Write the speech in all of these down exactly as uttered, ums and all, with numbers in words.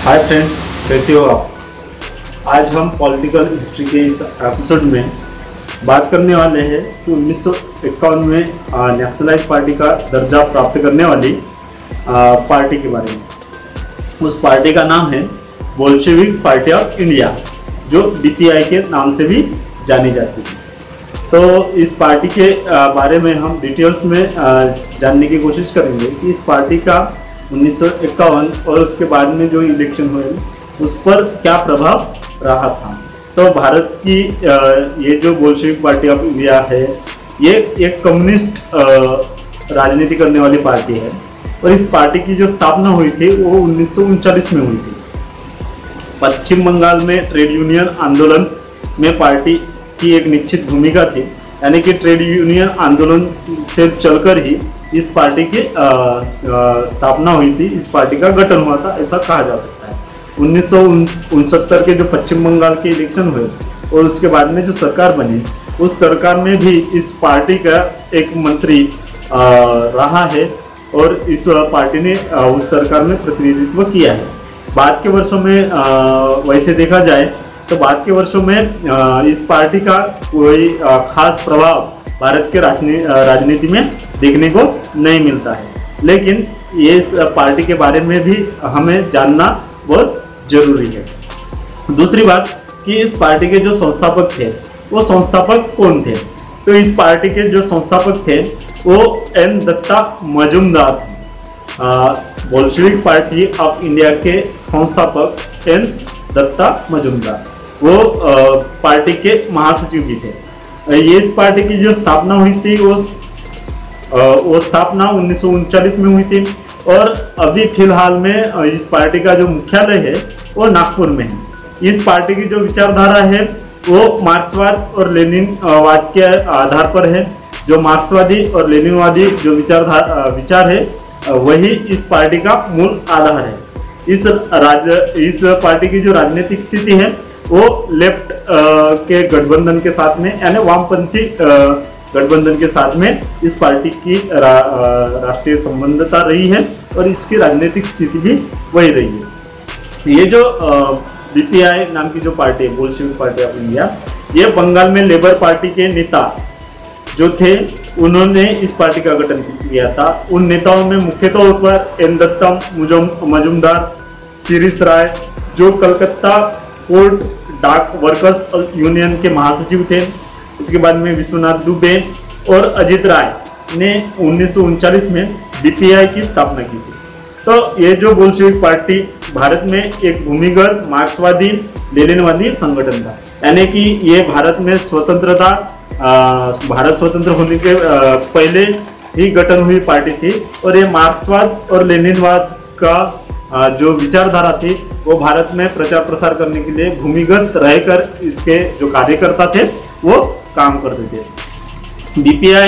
Hi friends, कैसे हो आप। आज हम पॉलिटिकल हिस्ट्री के इस एपिसोड में बात करने वाले हैं कि उन्नीस सौ इक्यावन में नेशनलाइज पार्टी का दर्जा प्राप्त करने वाली आ, पार्टी के बारे में। उस पार्टी का नाम है बोल्शेविक पार्टी ऑफ इंडिया, जो बी पी आई के नाम से भी जानी जाती है। तो इस पार्टी के बारे में हम डिटेल्स में जानने की कोशिश करेंगे कि इस पार्टी का उन्नीस सौ इक्यावन और उसके बाद में जो इलेक्शन हुए उस पर क्या प्रभाव रहा था। तो भारत की ये जो बोल्शेविक पार्टी ऑफ इंडिया है, ये एक कम्युनिस्ट राजनीति करने वाली पार्टी है और इस पार्टी की जो स्थापना हुई थी वो उन्नीस सौ उनचालीस में हुई थी। पश्चिम बंगाल में ट्रेड यूनियन आंदोलन में पार्टी की एक निश्चित भूमिका थी, यानी कि ट्रेड यूनियन आंदोलन से चलकर ही इस पार्टी की स्थापना हुई थी, इस पार्टी का गठन हुआ था, ऐसा कहा जा सकता है। उन्नीस सौ उनसत्तर के जो पश्चिम बंगाल के इलेक्शन हुए और उसके बाद में जो सरकार बनी, उस सरकार में भी इस पार्टी का एक मंत्री आ, रहा है और इस पार्टी ने आ, उस सरकार में प्रतिनिधित्व किया है। बाद के वर्षों में आ, वैसे देखा जाए तो बाद के वर्षों में आ, इस पार्टी का कोई आ, खास प्रभाव भारत के राजनीति में देखने को नहीं मिलता है, लेकिन ये इस पार्टी के बारे में भी हमें जानना बहुत जरूरी है। दूसरी बात कि इस पार्टी के जो संस्थापक थे वो संस्थापक कौन थे। तो इस पार्टी के जो संस्थापक थे वो एन दत्ता मजुमदार थे। बोल्शेविक पार्टी ऑफ इंडिया के संस्थापक एन दत्ता मजुमदार वो आ, पार्टी के महासचिव भी थे। ये इस पार्टी की जो स्थापना हुई थी वो वो स्थापना उन्नीस सौ उनचालीस में हुई थी और अभी फिलहाल में इस पार्टी का जो मुख्यालय है वो नागपुर में है। इस पार्टी की जो विचारधारा है वो मार्क्सवाद और लेनिनवाद के आधार पर है। जो मार्क्सवादी और लेनिनवादी जो विचारधारा विचार है वही इस पार्टी का मूल आधार है। इस राज्य इस पार्टी की जो राजनीतिक स्थिति है वो लेफ्ट के गठबंधन के साथ में, यानी वामपंथी गठबंधन के साथ में इस पार्टी की रा, राष्ट्रीय संबंधता रही है और इसकी राजनीतिक स्थिति भी वही रही है। ये जो बी पी आई नाम की जो पार्टी है, बोल्शेविक पार्टी ऑफ इंडिया, ये बंगाल में लेबर पार्टी के नेता जो थे उन्होंने इस पार्टी का गठन किया था। उन नेताओं में मुख्य तौर पर एन दत्ता मजुमदार, सीरीस राय जो Calcutta port dock workers union के महासचिव थे, उसके बाद में विश्वनाथ दुबे और अजित राय ने उन्नीस सौ उनचालीस में बी पी आई की स्थापना की थी। तो ये जो बोल्शेविक पार्टी भारत में एक भूमिगत मार्क्सवादी लेनिनवादी संगठन था, यानी कि ये भारत में स्वतंत्रता भारत स्वतंत्र होने के आ, पहले ही गठन हुई पार्टी थी और ये मार्क्सवाद और लेनिनवाद का आ, जो विचारधारा थी वो भारत में प्रचार प्रसार करने के लिए भूमिगत रहकर इसके जो कार्यकर्ता थे वो काम करते थे। बी पी आई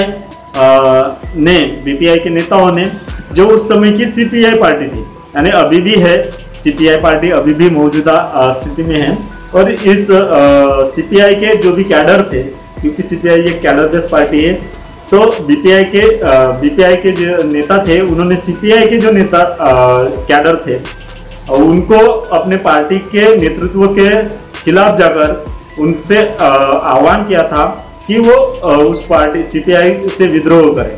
ने बी पी आई के नेताओं ने जो उस समय की सी पी आई पार्टी थी, यानी अभी भी है सी पी आई पार्टी, अभी भी मौजूदा स्थिति में है, और इस सी पी आई के जो भी कैडर थे, क्योंकि सी पी आई एक कैडर बेस्ड पार्टी है, तो बी पी आई के बी पी आई के जो नेता थे उन्होंने सी पी आई के जो नेता कैडर थे उनको अपने पार्टी के नेतृत्व के खिलाफ जाकर उनसे आह्वान किया था कि वो उस पार्टी सी पी आई से विद्रोह करें।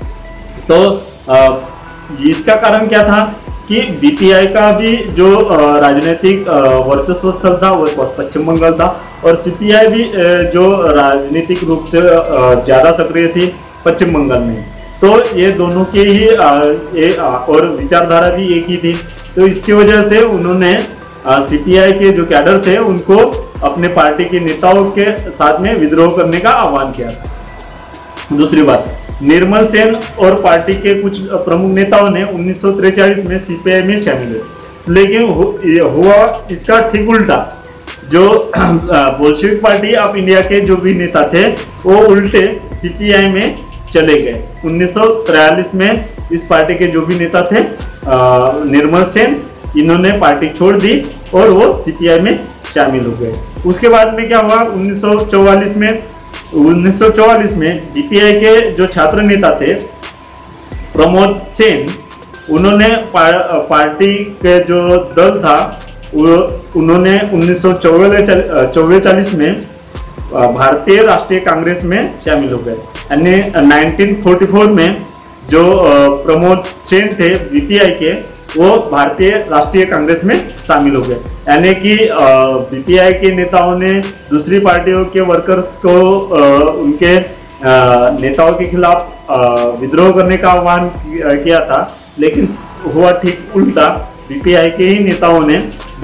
तो इसका कारण क्या था कि बी पी आई का भी जो राजनीतिक वर्चस्व स्थल था वो पश्चिम बंगाल था और सी पी आई भी जो राजनीतिक रूप से ज़्यादा सक्रिय थी पश्चिम बंगाल में। तो ये दोनों के ही ये और विचारधारा भी एक ही थी, तो इसकी वजह से उन्होंने सी पी आई के जो कैडर थे उनको अपने पार्टी के नेताओं के साथ में विद्रोह करने का आह्वान किया था। दूसरी बात, निर्मल सेन और पार्टी के कुछ प्रमुख नेताओं ने उन्नीस सौ तिरचालीस में सी पी आई में शामिल हुए, लेकिन हु, हुआ इसका ठीक उल्टा। जो बोल्शेविक पार्टी ऑफ इंडिया के जो भी नेता थे वो उल्टे सी पी आई में चले गए। उन्नीस सौ तिरालीस में इस पार्टी के जो भी नेता थे निर्मल सेन, इन्होंने पार्टी छोड़ दी और वो सी पी आई में शामिल हो गए। उसके बाद में क्या हुआ, उन्नीस सौ चौवालीस में उन्नीस सौ चौवालीस में बी पी आई के जो छात्र नेता थे प्रमोद सेन, उन्होंने पार, पार्टी के जो दल था वो उन्होंने उन्नीस सौ चौवालीस में भारतीय राष्ट्रीय कांग्रेस में शामिल हो गए। यानी उन्नीस सौ चौवालीस में जो प्रमोद चैन थे बीपीआई के, वो भारतीय राष्ट्रीय कांग्रेस में शामिल हो गए। यानी कि बीपीआई के नेताओं ने दूसरी पार्टियों के वर्कर्स को उनके नेताओं के खिलाफ विद्रोह करने का आह्वान किया था, लेकिन हुआ ठीक उल्टा। बीपीआई के ही नेताओं ने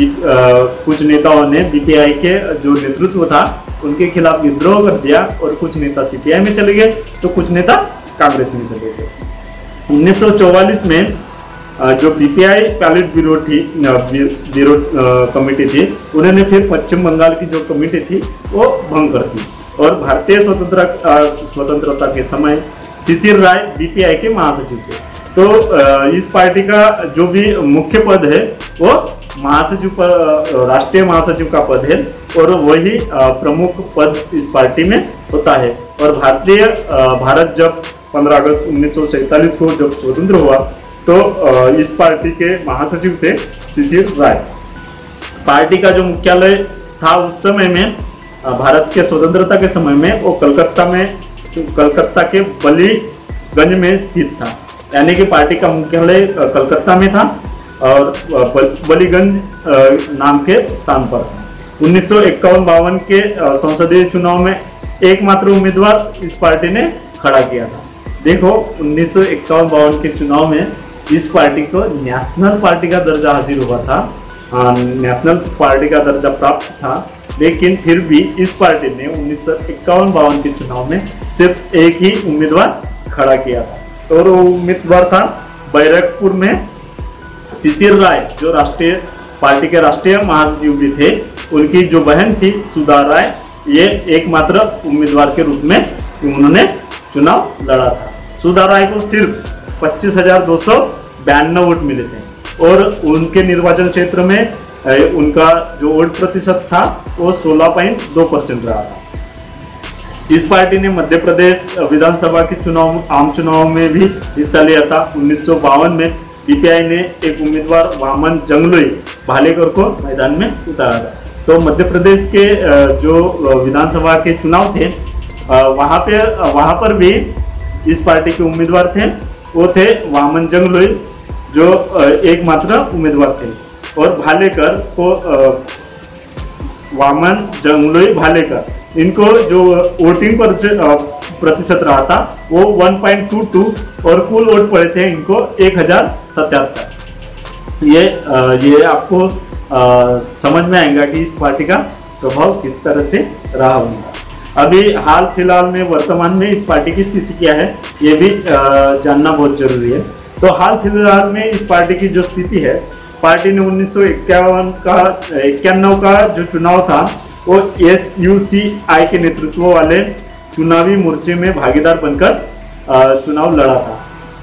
कुछ नेताओं ने बीपीआई के जो नेतृत्व था उनके खिलाफ विद्रोह कर दिया और कुछ नेता सीपीआई में चले गए तो कुछ नेता कांग्रेस में चले गए। उन्नीस सौ चौवालीस में जो बीपीआई पैलेट ब्यूरो थी ब्यूरो कमेटी थी, उन्होंने फिर पश्चिम बंगाल की जो कमेटी थी वो भंग कर दी और भारतीय स्वतंत्र स्वतंत्रता के समय शिशिर राय बीपीआई के महासचिव थे। तो इस पार्टी का जो भी मुख्य पद है वो महासचिव पर राष्ट्रीय महासचिव का पद है और वही प्रमुख पद इस पार्टी में होता है। और भारतीय भारत जब पंद्रह अगस्त उन्नीस सौ सैंतालीस को जब स्वतंत्र हुआ तो इस पार्टी के महासचिव थे शिशिर राय। पार्टी का जो मुख्यालय था उस समय में, भारत के स्वतंत्रता के समय में, वो कलकत्ता में कलकत्ता के बलीगंज में स्थित था। यानी कि पार्टी का मुख्यालय कलकत्ता में था और बलीगंज नाम के स्थान पर था। उन्नीस सौ इक्यावन बावन के संसदीय चुनाव में एकमात्र उम्मीदवार इस पार्टी ने खड़ा किया था। देखो, उन्नीस सौ इक्यावन बावन के चुनाव में इस पार्टी को नेशनल पार्टी का दर्जा हासिल हुआ था, नेशनल पार्टी का दर्जा प्राप्त था, लेकिन फिर भी इस पार्टी ने उन्नीस सौ इक्यावन बावन के चुनाव में सिर्फ एक ही उम्मीदवार खड़ा किया था और वो उम्मीदवार था बैरकपुर में शिशिर राय, जो राष्ट्रीय पार्टी के राष्ट्रीय महासचिव भी थे। उनकी जो बहन थी सुधा राय, ये एकमात्र उम्मीदवार के रूप में उन्होंने चुनाव लड़ा था। सुधा राय को सिर्फ पच्चीस हजार दो सौ बयानवे वोट मिले थे और उनके निर्वाचन क्षेत्र में उनका जो वोट प्रतिशत था वो सोलह पॉइंट दो परसेंट रहा था। इस पार्टी ने मध्य प्रदेश विधानसभा के चुनाव आम चुनाव में भी हिस्सा लिया था। उन्नीस सौ बावन में बीपीआई ने एक उम्मीदवार वामन जंगलोई भालेकर को मैदान में उतारा था। तो मध्य प्रदेश के जो विधानसभा के चुनाव थे वहाँ पे वहाँ पर भी इस पार्टी के उम्मीदवार थे, वो थे वामन जंगलोई, जो एकमात्र उम्मीदवार थे। और भालेकर को वामन जंगलोई भालेकर, इनको जो वोटिंग प्रतिशत रहा था वो एक पॉइंट दो दो और कुल वोट पड़े थे इनको एक हजार सतहत्तर। ये ये आपको आ, समझ में आएगा कि इस पार्टी का प्रभाव किस तरह से रहा होगा। अभी हाल फिलहाल में वर्तमान में इस पार्टी की स्थिति क्या है ये भी आ, जानना बहुत जरूरी है। तो हाल फिलहाल में इस पार्टी की जो स्थिति है, पार्टी ने उन्नीस सौ इक्यावन का इक्यानवे का जो चुनाव था वो एस यू सी आई के नेतृत्व वाले चुनावी मोर्चे में भागीदार बनकर चुनाव लड़ा था।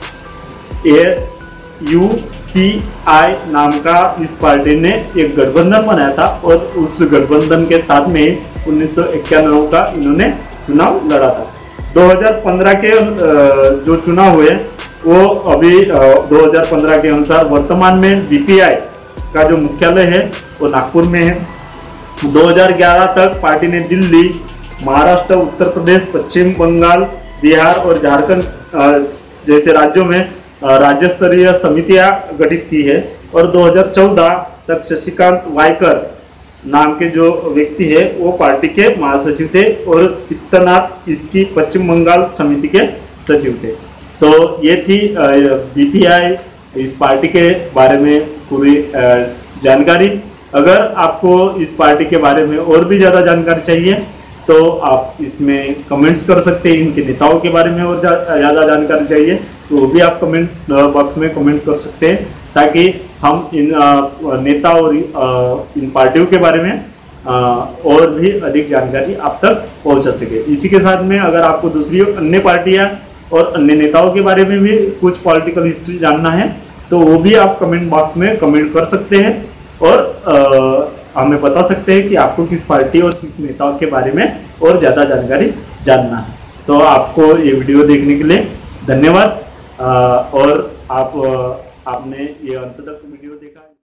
एस यू सी आई नाम का इस पार्टी ने एक गठबंधन बनाया था और उस गठबंधन के साथ में उन्नीस सौ इक्यानवे का इन्होंने चुनाव लड़ा था। दो हज़ार पंद्रह के जो चुनाव हुए वो अभी दो हज़ार पंद्रह के अनुसार वर्तमान में बीपीआई का जो मुख्यालय है वो नागपुर में है। दो हज़ार ग्यारह तक पार्टी ने दिल्ली, महाराष्ट्र, उत्तर प्रदेश, पश्चिम बंगाल, बिहार और झारखंड जैसे राज्यों में राज्य स्तरीय समितियां गठित की है। और दो हज़ार चौदह तक शशिकांत वायकर नाम के जो व्यक्ति है वो पार्टी के महासचिव थे और चित्तनाथ इसकी पश्चिम बंगाल समिति के सचिव थे। तो ये थी बीपीआई इस पार्टी के बारे में पूरी जानकारी। अगर आपको इस पार्टी के बारे में और भी ज़्यादा जानकारी चाहिए तो आप इसमें कमेंट्स कर सकते हैं। इनके नेताओं के बारे में और ज़्यादा जानकारी चाहिए तो वो भी आप कमेंट बॉक्स में कमेंट कर सकते हैं, ताकि हम इन नेता और इन पार्टियों के बारे में और भी अधिक जानकारी आप तक पहुंचा सके। इसी के साथ में अगर आपको दूसरी अन्य पार्टियां और अन्य नेताओं के बारे में भी कुछ पॉलिटिकल हिस्ट्री जानना है तो वो भी आप कमेंट बॉक्स में कमेंट कर सकते हैं और आ, हमें बता सकते हैं कि आपको किस पार्टी और किस नेताओं के बारे में और ज़्यादा जानकारी जानना है। तो आपको ये वीडियो देखने के लिए धन्यवाद। और आप आपने ये अंत तक